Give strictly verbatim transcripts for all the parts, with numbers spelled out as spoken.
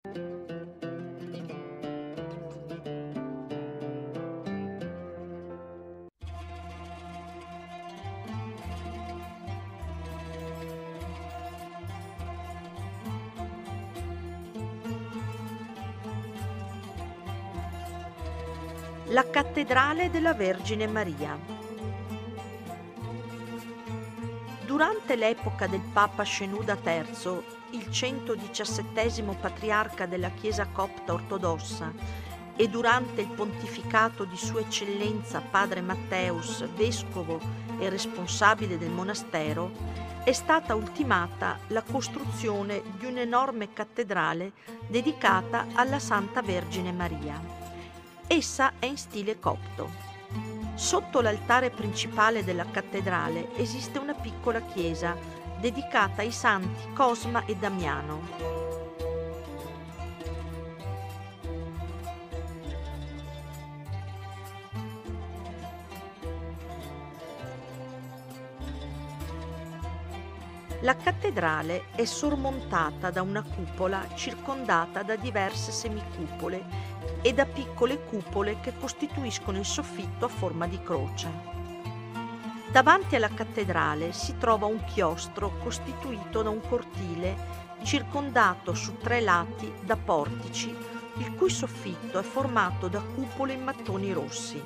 La cattedrale della Vergine Maria. Durante l'epoca del Papa Shenouda terzo, il centodiciassettesimo patriarca della Chiesa copta ortodossa, e durante il pontificato di Sua Eccellenza Padre Matteus, vescovo e responsabile del monastero, è stata ultimata la costruzione di un'enorme cattedrale dedicata alla Santa Vergine Maria. Essa è in stile copto. Sotto l'altare principale della cattedrale esiste una piccola chiesa dedicata ai santi Cosma e Damiano. La cattedrale è sormontata da una cupola circondata da diverse semicupole e da piccole cupole che costituiscono il soffitto a forma di croce. Davanti alla cattedrale si trova un chiostro costituito da un cortile circondato su tre lati da portici, il cui soffitto è formato da cupole in mattoni rossi.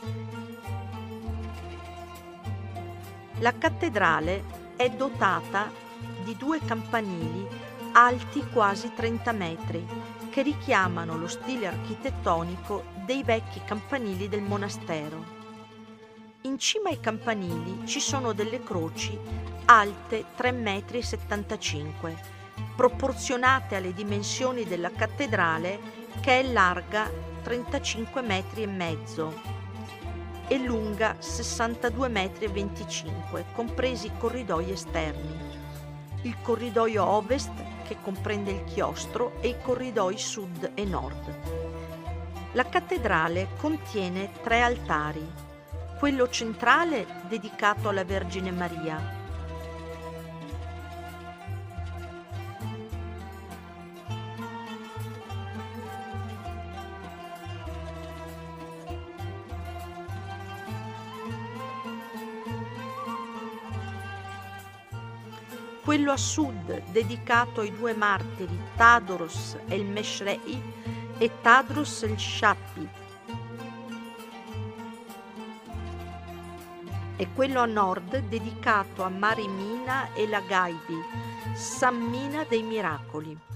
La cattedrale è dotata di due campanili alti quasi trenta metri che richiamano lo stile architettonico dei vecchi campanili del monastero. In cima ai campanili ci sono delle croci alte tre metri e settantacinque, proporzionate alle dimensioni della cattedrale che è larga trentacinque metri e mezzo e lunga sessantadue metri e venticinque, compresi i corridoi esterni, il corridoio ovest che comprende il chiostro e i corridoi sud e nord. La cattedrale contiene tre altari, quello centrale dedicato alla Vergine Maria, quello a sud dedicato ai due martiri Tadros el Meshrei e Tadros el Shappi, e quello a nord dedicato a Marimina e la Gaibi, San Mina dei Miracoli.